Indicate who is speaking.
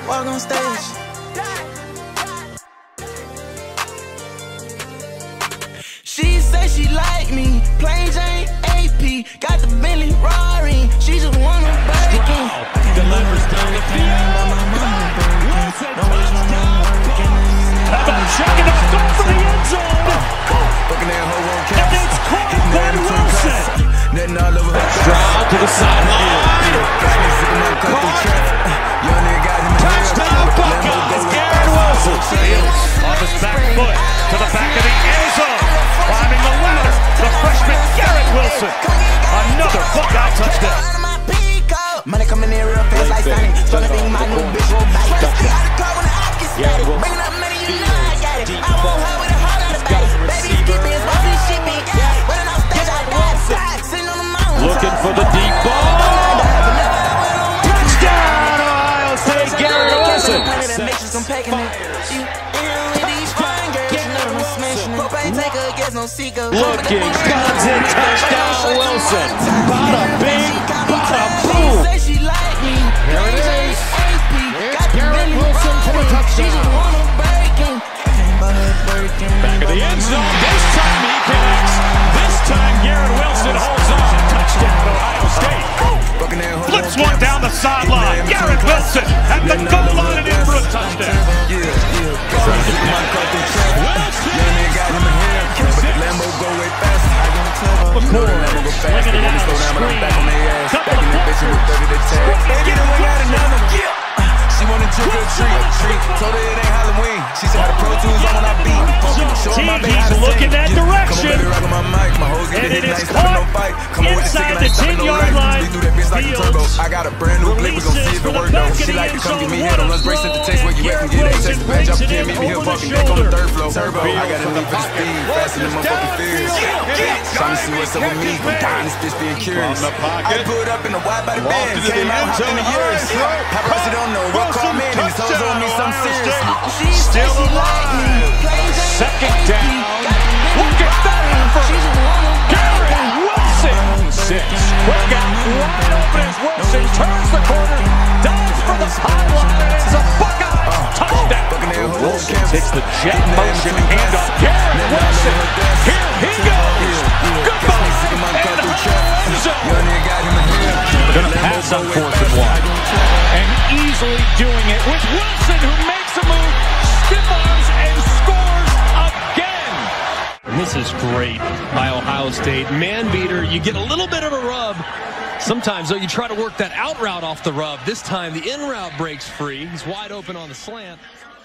Speaker 1: walk on stage. She say she like me, plain Jane AP, got the Bentley Rari, she just wanna break it.
Speaker 2: Delivers down the field. How about checking off goal for the end zone? And it's caught by Wilson.
Speaker 3: Stroud to the sideline. Touchdown Buckeyes, Garrett Wilson.
Speaker 2: Fields off his back foot to the back of the end zone. Climbing the ladder, the freshman Garrett Wilson. Another Buckeye touchdown.
Speaker 1: Money coming in real fast like Sonic. Tryna be my new bitch, roll back.
Speaker 3: Garrett Wilson.
Speaker 1: Bringing up money, you know I got it. I want her with a heart on the face. Baby, keep me as well as she be. Running off stage, I got sitting on the mountain.
Speaker 3: Looking for the deep ball. Touchdown, Ohio State, Garrett Wilson. Looking, guns in, touchdown, Wilson. Bada bing, bada boom.
Speaker 1: Here
Speaker 3: it is.
Speaker 1: It's Garrett Wilson for the touchdown.
Speaker 3: Back of the end zone. This time he connects. This time Garrett Wilson holds on. Touchdown, Ohio State.
Speaker 2: Flips one down the sideline. Garrett Wilson at the goal line and in for a touchdown. McCord slinging it out of the screen. Couple of
Speaker 1: She wanna trick or treat. Told her it ain't Halloween. She said how the Pro Tools on when I beat.
Speaker 2: He's looking that direction. And it is caught inside the 10-yard line. Fields
Speaker 1: I got a brand new blick, we gon' see if it work though. She like to come give me head on lunch break, set the taste where you at and get access to badge. Up again, meet me here, fucking back on the third floor. Turbo, I got a need for the speed, faster than motherfucking fears. Trying to see what's up with me, I'm dying, this bitch being curious. I pulled up in the wide body band, came out hot in the years. Paparazzi don't know what call me, and these hoes on me something serious.
Speaker 2: still alive.
Speaker 3: Second down. Look at that effort. Garrett Wilson. 6. Quick out. Wide open as Wilson turns the corner. Dives for the sideline. And it's a Buckeye touchdown. Wilson takes the jet motion handoff. Garrett Wilson. Here he goes. Goodbye. And home zone. Gonna pass on 4th and 1. And easily doing it with Wilson, who makes a move, stiff arms, and scores again.
Speaker 4: This is great by Ohio State. Man beater, you get a little bit of a rub. Sometimes, though, you try to work that out route off the rub. This time, the in route breaks free. He's wide open on the slant.